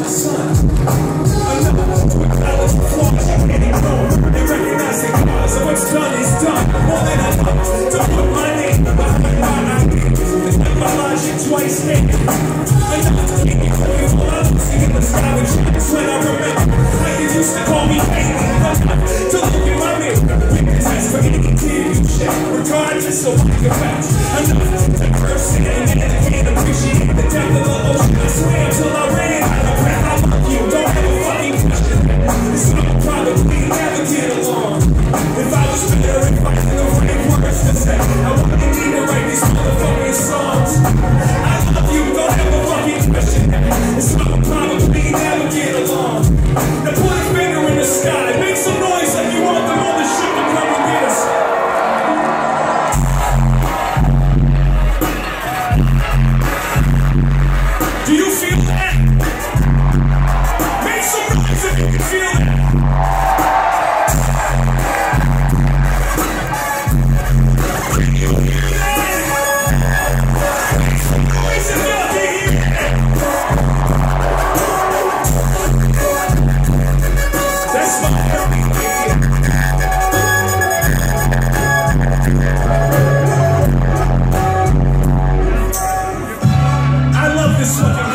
son. Enough to acknowledge the flaws you can't ignore. They recognize the cause of what's done is done. More than enough to put my name behind my ideas. To make my logic twice naked. Enough to keep me going while I'm losing in the sky with giants when I remember how you used to call me baby. Enough to look in my mirror. Witness for any tear you shed. Regardless of what you felt. Enough to curse and can't appreciate the depth of the ocean. I swam till I ran out of breath. I love you, don't ever fucking question that. It's not probably never get along. If I was better at finding the right words to say, I wouldn't need to write these motherfucking songs. I love you, don't ever fucking question that. It's not probably never get along. Now put a finger in the sky, make some noise like you want the mothership to come and get us. Do you feel that? Make some noise if you can feel that. Can you hear that? Make some noise if y'all can hear that. That's my I love this fucking